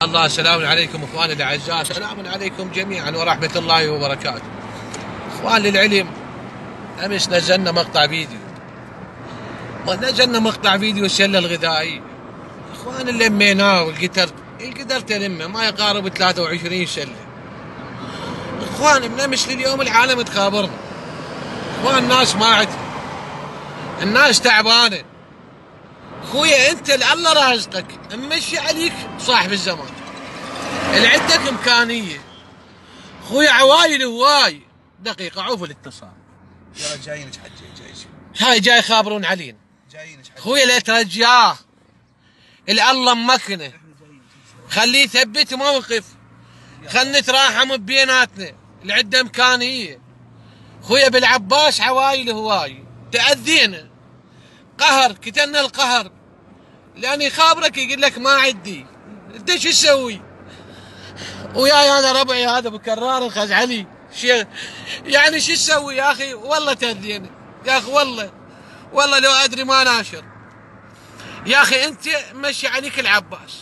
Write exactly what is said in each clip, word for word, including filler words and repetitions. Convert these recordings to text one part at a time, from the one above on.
الله. السلام عليكم اخواني الاعزاء، سلام عليكم جميعا ورحمه الله وبركاته. اخواني العلم، امس نزلنا مقطع فيديو نزلنا مقطع فيديو السله الغذائيه. اخواني لميناه والقدرت قدرت المه ما يقارب ثلاثة وعشرين سله. اخواني من امس لليوم العالم تخابرنا. اخوان الناس ما عندها، الناس تعبانه. اخويا انت الله رازقك، ممشي عليك صاحب الزمان اللي عندك امكانيه. اخويا عوايل هواي. دقيقه عوف الاتصال. يا جايين حجي جاي هاي جاي يخابرون علينا. جايين اخويا لا ترجاه، اللي الله مكنه خليه يثبت موقف، خلنا نتراحم بيناتنا اللي عنده امكانيه. اخويا بالعباس عوايل هواي تاذينا، قهر كتلنا القهر، لان يخابرك يقول لك ما عندي، انت شو تسوي؟ وياي هذا ربعي هذا بكرار الخزعلي، شيخ يعني شو تسوي يا اخي؟ والله تاذينا يا اخي، والله والله لو ادري ما ناشر. يا اخي انت مشي عليك العباس،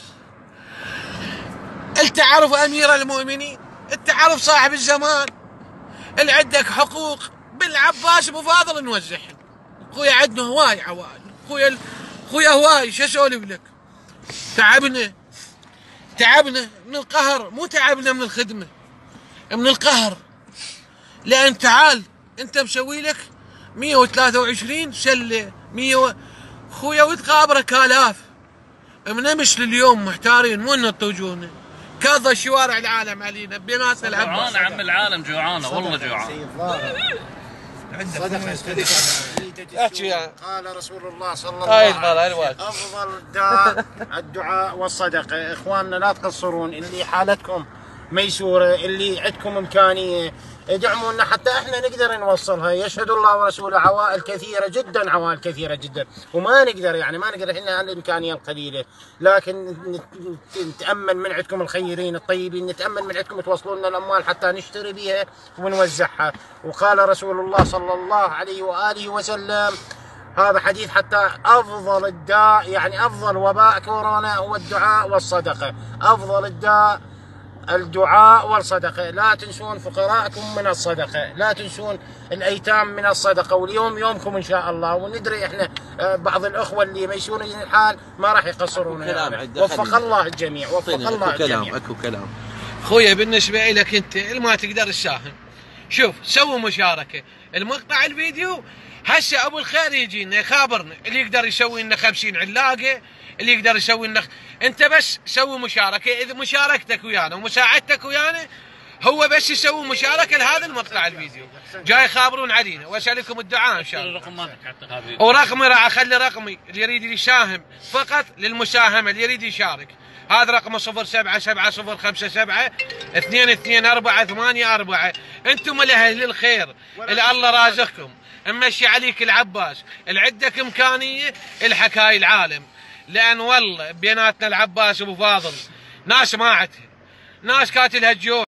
انت عارف امير المؤمنين، انت عارف صاحب الزمان اللي عندك حقوق. بالعباس ابو فاضل نوزعهم. اخويا عندنا هواي عوائل، اخويا اخويا هواي. شو اسولف لك؟ تعبنا تعبنا من القهر، مو تعبنا من الخدمه، من القهر. لان تعال انت مسوي لك مئة وثلاثة وعشرين سله، مئة اخويا وتقابرك الاف. من امس لليوم محتارين، مو نطوا وجوهنا، كاظه شوارع العالم علينا بيناتنا العباس. جوعانه عم العالم، جوعانه والله جوعانه. احكي يعني. قال رسول الله صلى الله عليه وسلم افضل افضل الداء الدعاء والصدقه. اخواننا لا تقصرون، اللي حالتكم ميسوره، اللي عندكم امكانيه ادعمونا حتى احنا نقدر نوصلها. يشهد الله ورسوله عوائل كثيره جدا، عوائل كثيره جدا، وما نقدر يعني ما نقدر احنا على الامكانيه القليله، لكن نتامل من عندكم الخيرين الطيبين، نتامل من عندكم توصلوا لنا الاموال حتى نشتري بها ونوزعها. وقال رسول الله صلى الله عليه واله وسلم، هذا حديث حتى، افضل الداء يعني افضل وباء كورونا هو الدعاء والصدقه. افضل الداء الدعاء والصدقه، لا تنسون فقراءكم من الصدقه، لا تنسون الايتام من الصدقه. واليوم يومكم ان شاء الله، وندري احنا بعض الاخوه اللي ميسورين الحال ما راح يقصرون. يعني وفق الله الجميع، وفق الله الجميع. اكو كلام اخويا بالنسبه لك انت اللي ما تقدر تساهم، شوف سووا مشاركه. المقطع الفيديو هسه ابو الخير يجينا يخابرنا، اللي يقدر يسوي لنا خمسين علاقه، اللي يقدر يسوي لنا. انت بس سوي مشاركه، اذا مشاركتك ويانا ومساعدتك ويانا هو بس يسوي مشاركه لهذا المقطع الفيديو. جاي يخابرون علينا، واسالكم الدعاء ان شاء الله. الرقم ما تحط، ورقمي راح اخلي رقمي اللي يريد يساهم، فقط للمساهمه اللي يريد يشارك. هذا رقم صفر سبعة سبعة صفر خمسة سبعة اثنين اثنين أربعة ثمانية أربعة. انتم الاهل الخير اللي الله رازقكم، ممشي عليك العباس، اللي عندك امكانيه الحك هاي العالم. لان والله بيناتنا العباس ابو فاضل ناس ما عندها، ناس كاتلها الجوع.